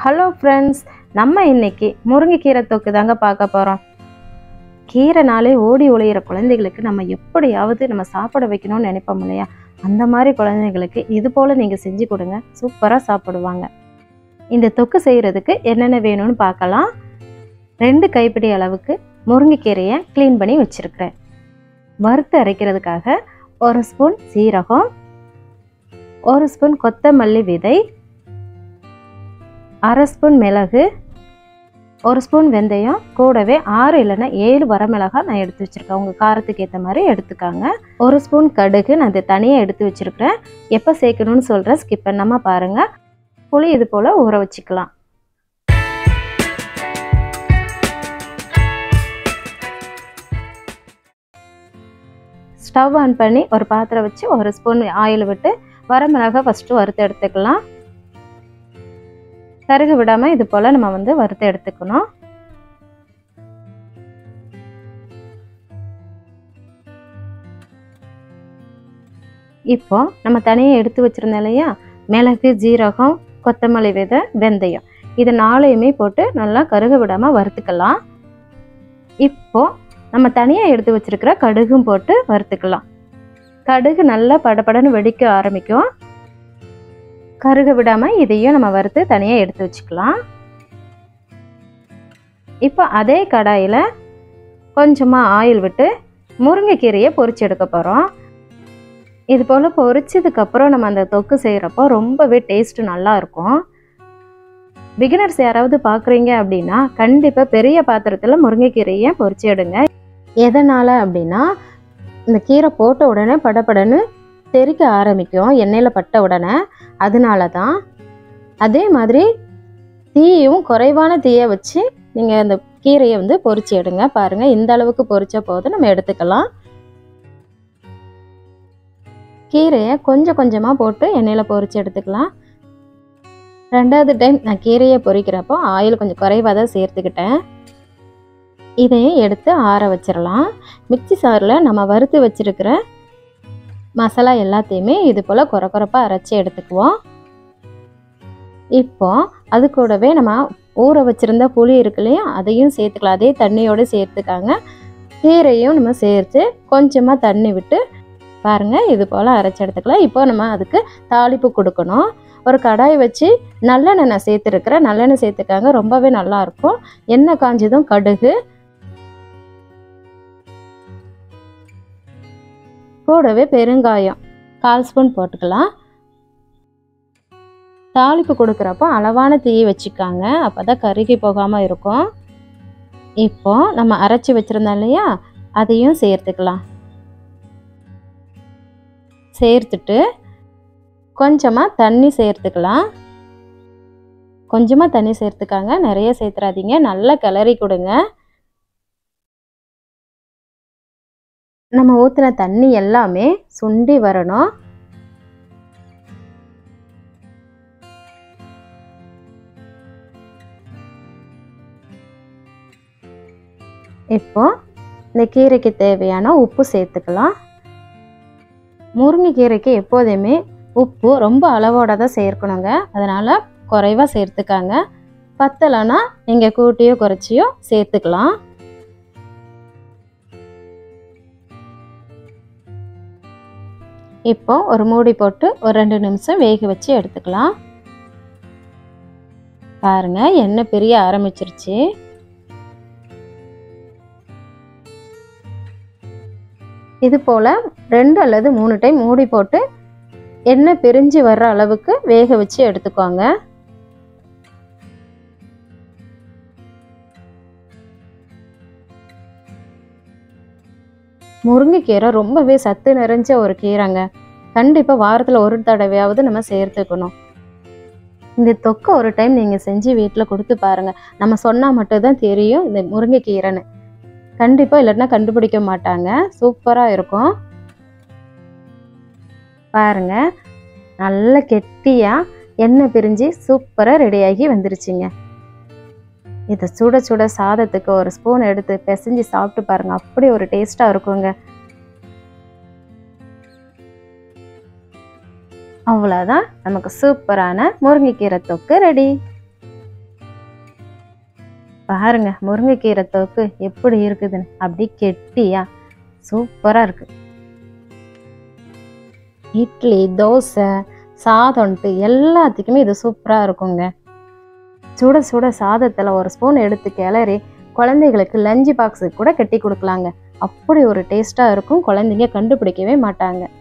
Hello friends, நம்ம இன்னைக்கு முருங்கைக்கீரை தொக்கு தாங்க பார்க்க போகிறோம். கீரைனாலே ஓடி ஒளியிற குழந்தைகளுக்கு நம்ம எப்படியாவது நம்ம சாப்பிட வைக்கணும்னு நினைப்போம் இல்லையா? அந்த மாதிரி குழந்தைங்களுக்கு இது போல் நீங்கள் செஞ்சு கொடுங்க, சூப்பராக சாப்பிடுவாங்க. இந்த தொக்கு செய்கிறதுக்கு என்னென்ன வேணும்னு பார்க்கலாம். 2 கைப்பிடி அளவுக்கு முருங்கைக்கீரையை க்ளீன் பண்ணி வச்சுருக்கிறேன். வறுத்து அரைக்கிறதுக்காக 1 ஸ்பூன் சீரகம், 1 ஸ்பூன் கொத்தமல்லி விதை, 1/2 ஸ்பூன் மிளகு, 1 ஸ்பூன் வெந்தயம், கூடவே 6 இல்லைன்னா 7 வரமிளகாய் நான் எடுத்து வச்சுருக்கேன். உங்கள் காரத்துக்கு ஏற்ற மாதிரி எடுத்துக்காங்க. 1 ஸ்பூன் கடுகு நான் இதை தனியாக எடுத்து வச்சுருக்கிறேன். எப்போ சேர்க்கணும்னு சொல்கிறேன், ஸ்கிப் பண்ணாமல் பாருங்கள். புளி இது போல் ஊற வச்சுக்கலாம். ஸ்டவ் ஆன் பண்ணி ஒரு பாத்திரம் வச்சு 1 ஸ்பூன் ஆயில் விட்டு வரமிளகாய் ஃபஸ்ட்டு வறுத்து எடுத்துக்கலாம். கருகு விடாமல் இது போல் நம்ம வறுத்து எடுத்துக்கணும். இப்போ நம்ம தனியாக எடுத்து வச்சுருந்தோம் இல்லையா, மிளகு, ஜீரகம், கொத்தமல்லி விதை, வெந்தயம், இது 4யுமே போட்டு நல்லா கருக விடாமல் வறுத்துக்கலாம். இப்போ நம்ம தனியாக எடுத்து வச்சுருக்கிற கடுகும் போட்டு வறுத்துக்கலாம். கடுகு நல்லா படபடன்னு வெடிக்க ஆரம்பிக்கும். கருக விடாமல் இதையும் நம்ம வறுத்து தனியாக எடுத்து வச்சுக்கலாம். இப்போ அதே கடாயில் கொஞ்சமாக ஆயில் விட்டு முருங்கைக்கீரையை பொரிச்சு எடுக்க போகிறோம். இது போல் பொரிச்சதுக்கப்புறம் நம்ம அந்த தொக்கு செய்கிறப்போ ரொம்பவே டேஸ்ட்டு நல்லாயிருக்கும். பிகினர்ஸ் யாராவது பார்க்குறீங்க அப்படின்னா கண்டிப்பாக பெரிய பாத்திரத்தில் முருங்கைக்கீரையை பொரிச்சு எடுங்க. எதனால் அப்படின்னா, இந்த கீரை போட்ட உடனே படபடன்னு தெறிக்க ஆரம்பிக்கும் எண்ணெயில் பட்ட உடனே. அதனால தான். அதே மாதிரி தீயும் குறைவான தீயை வச்சு நீங்கள் அந்த கீரையை பொரிச்சு எடுங்க. பாருங்கள், இந்த அளவுக்கு பொரிச்ச போது நம்ம எடுத்துக்கலாம். கீரையை கொஞ்சம் கொஞ்சமாக போட்டு எண்ணெயில் பொரிச்சு எடுத்துக்கலாம். 2வது டைம் நான் கீரையை பொரிக்கிறப்போ ஆயில் கொஞ்சம் குறைவாக தான் சேர்த்துக்கிட்டேன். இதையும் எடுத்து ஆற வச்சிடலாம். மிக்ஸி சாரில் நம்ம வறுத்து வச்சுருக்கிற மசாலா எல்லாத்தையுமே இது போல் கொரப்பாக அரைச்சி எடுத்துக்குவோம். இப்போ அது கூடவே நம்ம ஊற வச்சுருந்த புளி இருக்கு இல்லையா, அதையும் சேர்த்துக்கலாம். அதே தண்ணியோடு சேர்த்துக்காங்க. கீரையும் நம்ம சேர்த்து கொஞ்சமாக தண்ணி விட்டு பாருங்கள், இது போல் அரைச்சி எடுத்துக்கலாம். இப்போ நம்ம அதுக்கு தாளிப்பு கொடுக்கணும். ஒரு கடாய் வச்சு நல்லெண்ணெய் நான் சேர்த்துருக்கிறேன். நல்லெண்ணெய் சேர்த்துக்காங்க, ரொம்பவே நல்லாயிருக்கும். எண்ணெய் காஞ்சதும் கடுகு, கூடவே பெருங்காயம் 1/4 ஸ்பூன் போட்டுக்கலாம். தாளிப்பு கொடுக்குறப்போ அளவான தீயை வச்சுக்காங்க, அப்போ தான் கருகி போகாமல் இருக்கும். இப்போ நம்ம அரைச்சி வச்சுருந்தோம் இல்லையா, அதையும் சேர்த்துக்கலாம். சேர்த்துட்டு கொஞ்சமாக தண்ணி சேர்த்துக்கலாம். கொஞ்சமாக தண்ணி சேர்த்துக்காங்க, நிறைய சேர்த்துறாதீங்க. நல்லா கிளறி கொடுங்க. நம்ம ஊற்றின தண்ணி எல்லாமே சுண்டி வரணும். இப்போ இந்த கீரைக்கு தேவையான உப்பு சேர்த்துக்கலாம். முருங்கைக்கீரைக்கு எப்போதுமே உப்பு ரொம்ப அளவோட தான் சேர்க்கணுங்க. அதனால் குறைவாக சேர்த்துக்காங்க. பத்தலைன்னா நீங்கள் கூட்டியோ குறைச்சியோ சேர்த்துக்கலாம். இப்போ ஒரு மூடி போட்டு ஒரு 2 நிமிஷம் வேக வச்சு எடுத்துக்கலாம். பாருங்கள், எண்ணெய் பிரிய ஆரம்பிச்சிருச்சு. இது போல் 2 அல்லது 3 டைம் மூடி போட்டு எண்ணெய் பிரிஞ்சு வர்ற அளவுக்கு வேக வச்சு எடுத்துக்கோங்க. முருங்கைக்கீரை ரொம்பவே சத்து நிறைஞ்ச ஒரு கீரைங்க. கண்டிப்பாக வாரத்தில் ஒரு தடவையாவது நம்ம சேர்த்துக்கணும். இந்த தொக்கை ஒரு டைம் நீங்கள் செஞ்சு வீட்டில் கொடுத்து பாருங்கள். நம்ம சொன்னால் மட்டும்தான் தெரியும் இந்த முருங்கைக்கீரைன்னு. கண்டிப்பாக இல்லைன்னா கண்டுபிடிக்க மாட்டாங்க. சூப்பராக இருக்கும். பாருங்கள், நல்ல கெட்டியாக எண்ணெய் பிரிஞ்சு சூப்பராக ரெடியாகி வந்துருச்சுங்க. இதை சுட சுட சாதத்துக்கு ஒரு ஸ்பூன் எடுத்து பிசைஞ்சு சாப்பிட்டு பாருங்கள், அப்படி ஒரு டேஸ்ட்டாக இருக்குங்க. அவ்வளோதான், நமக்கு சூப்பரான முருங்கைக்கீரை தொக்கு ரெடி. பாருங்க முருங்கைக்கீரை தொக்கு எப்படி இருக்குதுன்னு. அப்படி கெட்டியா சூப்பராக இருக்குது. இட்லி, தோசை, சாதம்ன்ட்டு எல்லாத்துக்குமே இது சூப்பராக இருக்குங்க. சுட சுட சாதத்தில் ஒரு ஸ்பூன் எடுத்து கிளறி குழந்தைகளுக்கு லஞ்ச் பாக்ஸுக்கு கூட கட்டி கொடுக்கலாங்க. அப்படி ஒரு டேஸ்ட்டாக இருக்கும். குழந்தைங்க கண்டுபிடிக்கவே மாட்டாங்க.